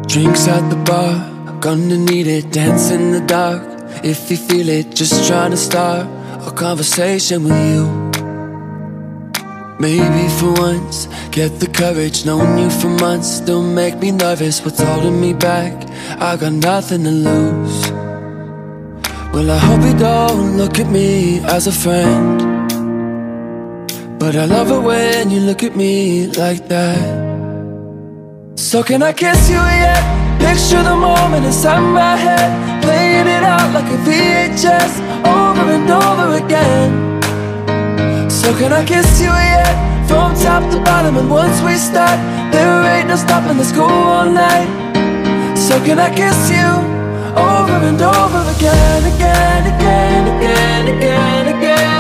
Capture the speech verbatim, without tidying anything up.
Drinks at the bar, gonna need it. Dance in the dark, if you feel it. Just trying to start a conversation with you. Maybe for once, get the courage. Known you for months, still make me nervous. What's holding me back? I got nothing to lose. Well, I hope you don't look at me as a friend, but I love it when you look at me like that. So can I kiss you yet? Picture the moment inside my head, playing it out like a V H S, over and over again. So can I kiss you yet? From top to bottom, and once we start, there ain't no stopping, let's go all night. So can I kiss you over and over again, again, again, again, again, again?